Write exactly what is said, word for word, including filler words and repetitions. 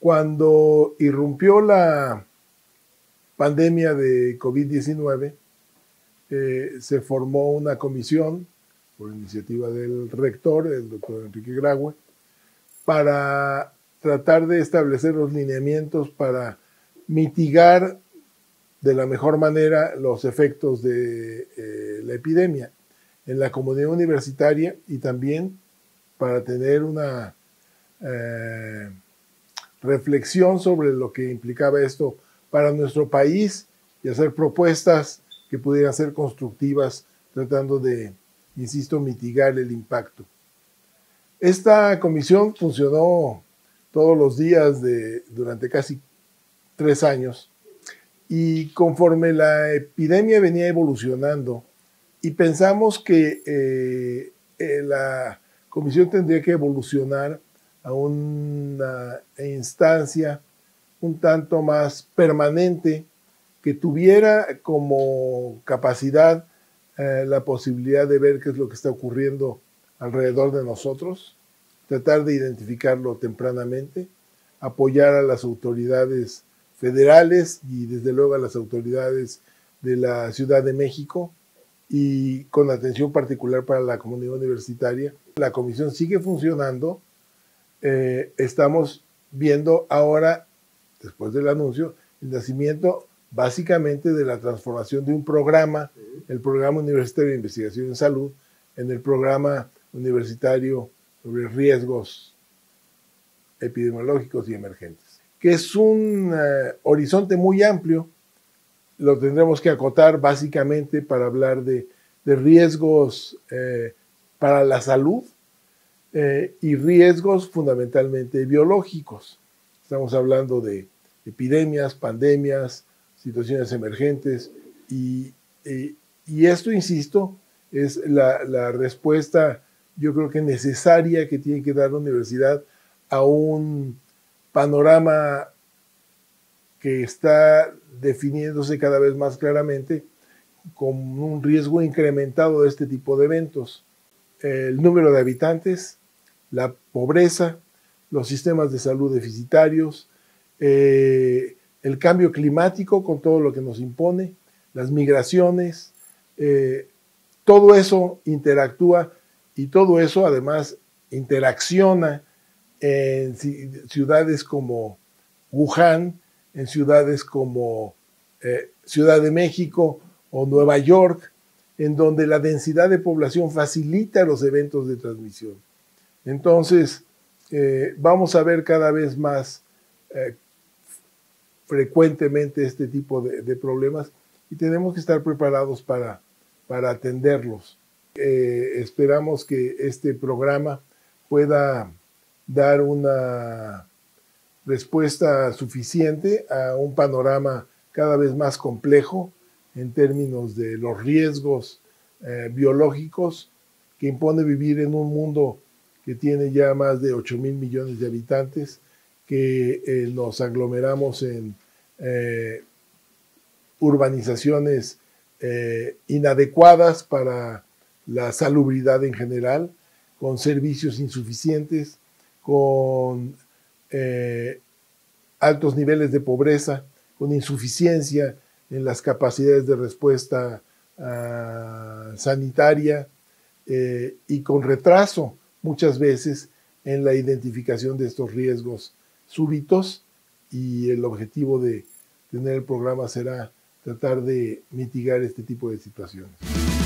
Cuando irrumpió la pandemia de COVID diecinueve, eh, se formó una comisión por iniciativa del rector, el doctor Enrique Graue, para tratar de establecer los lineamientos para mitigar de la mejor manera los efectos de eh, la epidemia en la comunidad universitaria y también para tener una eh, reflexión sobre lo que implicaba esto para nuestro país y hacer propuestas que pudieran ser constructivas tratando de, insisto, mitigar el impacto. Esta comisión funcionó todos los días de, durante casi tres años y conforme la epidemia venía evolucionando y pensamos que eh, eh, la comisión tendría que evolucionar a una instancia un tanto más permanente que tuviera como capacidad eh, la posibilidad de ver qué es lo que está ocurriendo alrededor de nosotros, tratar de identificarlo tempranamente, apoyar a las autoridades federales y desde luego a las autoridades de la Ciudad de México y con atención particular para la comunidad universitaria. La comisión sigue funcionando, eh, estamos viendo ahora, después del anuncio, el nacimiento básicamente de la transformación de un programa, el Programa Universitario de Investigación en Salud, en el Programa Universitario sobre Riesgos Epidemiológicos y Emergentes, que es un uh, horizonte muy amplio. Lo tendremos que acotar básicamente para hablar de, de riesgos eh, para la salud eh, y riesgos fundamentalmente biológicos. Estamos hablando de epidemias, pandemias, situaciones emergentes y, y, y esto, insisto, es la, la respuesta, yo creo que necesaria que tiene que dar la universidad a un panorama que está definiéndose cada vez más claramente con un riesgo incrementado de este tipo de eventos. El número de habitantes, la pobreza, los sistemas de salud deficitarios, eh, el cambio climático con todo lo que nos impone, las migraciones, eh, todo eso interactúa y todo eso además interacciona en ciudades como Wuhan, en ciudades como eh, Ciudad de México o Nueva York, en donde la densidad de población facilita los eventos de transmisión. Entonces, eh, vamos a ver cada vez más eh, frecuentemente este tipo de, de problemas y tenemos que estar preparados para, para atenderlos. Eh, esperamos que este programa pueda dar una respuesta suficiente a un panorama cada vez más complejo en términos de los riesgos eh, biológicos que impone vivir en un mundo que tiene ya más de ocho mil millones de habitantes, que eh, nos aglomeramos en eh, urbanizaciones eh, inadecuadas para la salubridad en general, con servicios insuficientes, con eh, altos niveles de pobreza, con insuficiencia en las capacidades de respuesta uh, sanitaria eh, y con retraso muchas veces en la identificación de estos riesgos súbitos, y el objetivo de tener el programa será tratar de mitigar este tipo de situaciones.